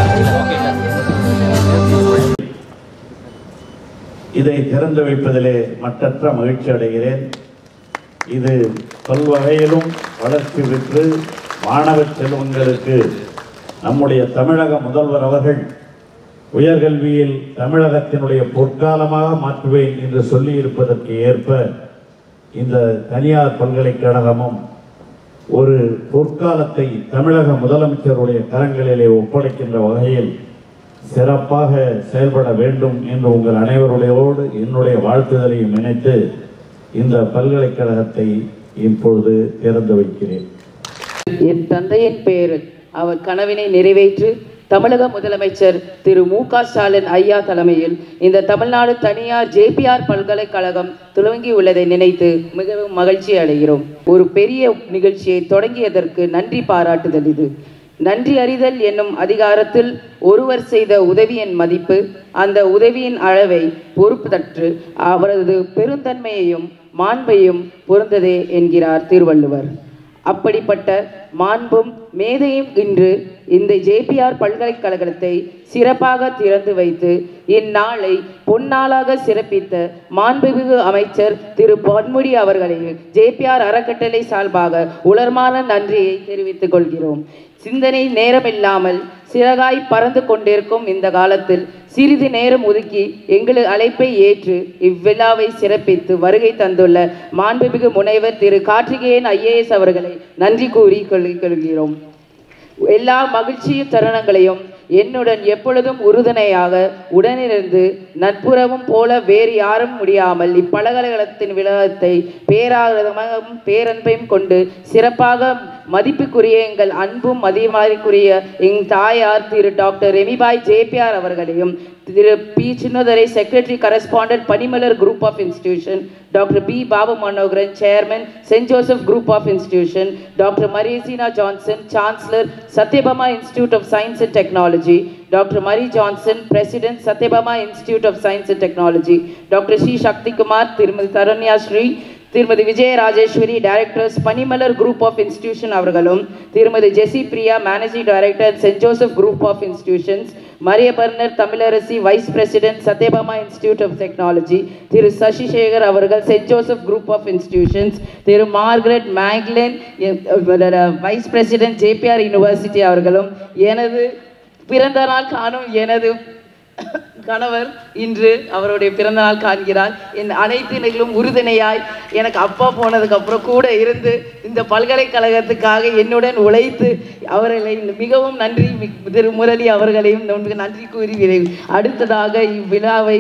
இதை திறந்து வைப்பதிலே மற்றற்ற மகிழ்ச்சி அடைகிறேன். இது பல்வகையிலும் வளர்ச்சி பெற்று மாணவ செல்வங்களுக்கு நம்முடைய தமிழக முதல்வர் அவர்கள் உயர்கல்வியில் தமிழகத்தினுடைய பொற்காலமாக மாற்றுவேன் என்று சொல்லியிருப்பதற்கு ஏற்ப இந்த தனியார் பல்கலைக்கழகமும் ஒரு பொற்காலத்தை தமிழக முதலமைச்சருடைய கரங்களிலே ஒப்படைக்கின்ற வகையில் சிறப்பாக செயல்பட வேண்டும் என்று உங்கள் அனைவருடையோடு என்னுடைய வாழ்த்துதலையும் இணைத்து இந்த பல்கலைக்கழகத்தை இப்பொழுது திறந்து வைக்கிறேன். என் தந்தையின் பெயரில் அவர் கனவினை நிறைவேற்று தமிழக முதலமைச்சர் திரு மு.க. ஸ்டாலின் ஐயா தலைமையில் இந்த தமிழ்நாடு தனியார் ஜேபிஆர் பல்கலைக்கழகம் துவங்கியுள்ளதை நினைத்து மிகவும் மகிழ்ச்சி அடைகிறோம். ஒரு பெரிய நிகழ்ச்சியை தொடங்கியதற்கு நன்றி பாராட்டுதல் இது. நன்றி அறிதல் என்னும் அதிகாரத்தில் ஒருவர் செய்த உதவியின் மதிப்பு, அந்த உதவியின் அளவை பொறுப்பற்று அவரது பெருந்தன்மையையும் மாண்பையும் பொருந்ததே என்கிறார் திருவள்ளுவர். அப்படிப்பட்ட மாண்பும் மேதையும் இன்று இந்த ஜேபிஆர் பல்கலைக்கழகத்தை சிறப்பாக திறந்து வைத்து இந்நாளை பொன்னாளாக சிறப்பித்த மாண்புமிகு அமைச்சர் திரு பொன்முடி அவர்களை ஜேபிஆர் அறக்கட்டளை சார்பாக உலர்மான நன்றியை தெரிவித்துக் கொள்கிறோம். சிந்தனை நேரமில்லாமல் சிறகாய் பறந்து கொண்டிருக்கும் இந்த காலத்தில் சிறிது நேரம் ஒதுக்கி எங்களது அழைப்பை ஏற்று இவ்விழாவை சிறப்பித்து வருகை தந்துள்ள மாண்புமிகு முனைவர் திரு கார்த்திகேயன் IAS அவர்களை நன்றி கூறி கொள்கிறோம். எல்லா மகிழ்ச்சியும் தருணங்களையும் என்னுடன் எப்பொழுதும் உறுதுணையாக உடனிருந்து நட்புறவும் போல வேறு யாரும் முடியாமல் இப்பல்கலைக்கழகத்தின் விழாத்தை பேராதமாகவும் பேரன்பையும் கொண்டு சிறப்பாக மதிப்புக்குரிய எங்கள் அன்பும் மதிமாரிக்குரிய எங்கள் தாயார் திரு டாக்டர் ரெமிபாய் ஜேபிஆர் அவர்களையும் Thiru P Chinnadurai secretary correspondent Panimalar group of institution, doctor P Babu Manoharan chairman Saint Joseph group of institution, doctor Regina Johnson chancellor Sathyabama institute of science and technology, doctor Mary Johnson president Sathyabama institute of science and technology, doctor Sri Sakthikumar, Thirumathi Dharanya Sri, Thirumathi Vijaya Rajeswari directors Panimalar group of institution அவர்களும், Thirumathi Jessie Priya managing director Saint Joseph group of institutions, Maria burner Tamilarasi vice president Sathyabama institute of technology, Thiru Sasisekar அவர்கள் Saint Joseph group of institutions, Thiru Margaret Maclin vice president Jeppiaar university அவர்களும், எனது பிறந்த நாள் காணும் எனது கணவர் இன்று அவருடைய பிறந்த நாள் காண்கிறார். என் அனைத்து நிகழும் உறுதுணையாய் எனக்கு அப்பா போனதுக்கு அப்புறம் கூட இருந்து இந்த பல்கலைக்கழகத்துக்காக என்னுடன் உழைத்து அவர்களை மிகவும் நன்றி திரு முரளி அவர்களையும் நன்றி கூறி அடுத்ததாக இவ்விழாவை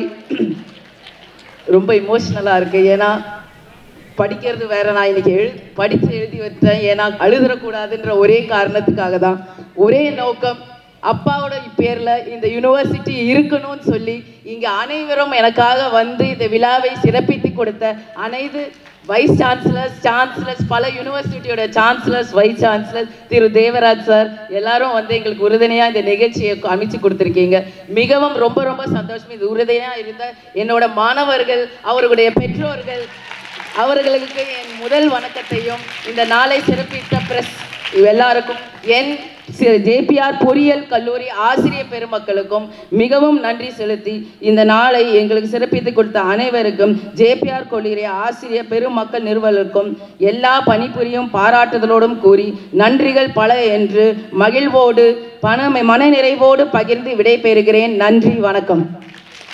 ரொம்ப இமோஷனலாக இருக்கு. ஏன்னா படிக்கிறது வேற, நான் இன்னைக்கு படித்து எழுதி வச்சேன். ஏன்னா அழுதுறக்கூடாதுன்ற ஒரே காரணத்துக்காக தான், ஒரே நோக்கம், அப்பாவோட பேரில் இந்த யூனிவர்சிட்டி இருக்கணும்னு சொல்லி இங்கே அனைவரும் எனக்காக வந்து இந்த விழாவை சிறப்பித்து கொடுத்த அனைத்து வைஸ் சான்சலர்ஸ் பல யூனிவர்சிட்டியோட chancellors vice chancellors Thiru Devaraj sir எல்லாரும் வந்து எங்களுக்கு உறுதுணையாக இந்த நிகழ்ச்சியை அமைச்சு கொடுத்துருக்கீங்க. மிகவும் ரொம்ப ரொம்ப சந்தோஷம். இது உறுதுணையாக இருந்த என்னோட மாணவர்கள், அவர்களுடைய பெற்றோர்கள், அவர்களுக்கு என் முதல் வணக்கத்தையும் இந்த நாளை சிறப்பித்த பிரஸ் எல்லாருக்கும் என் ஜேபிஆர் பொறியியல் கல்லூரி ஆசிரியர் பெருமக்களுக்கும் மிகவும் நன்றி செலுத்தி இந்த நாளை எங்களுக்கு சிறப்பித்து கொடுத்த அனைவருக்கும் ஜேபிஆர் கல்லூரி ஆசிரியர் பெருமக்கள் நிறுவனருக்கும் எல்லா பணிபுரியும் பாராட்டுதலோடும் கூறி நன்றிகள் பல என்று மகிழ்வோடு மன நிறைவோடு பகிர்ந்து விடைபெறுகிறேன். நன்றி, வணக்கம்.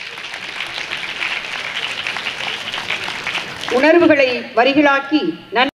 உணர்வுகளை வரிகளாக்கி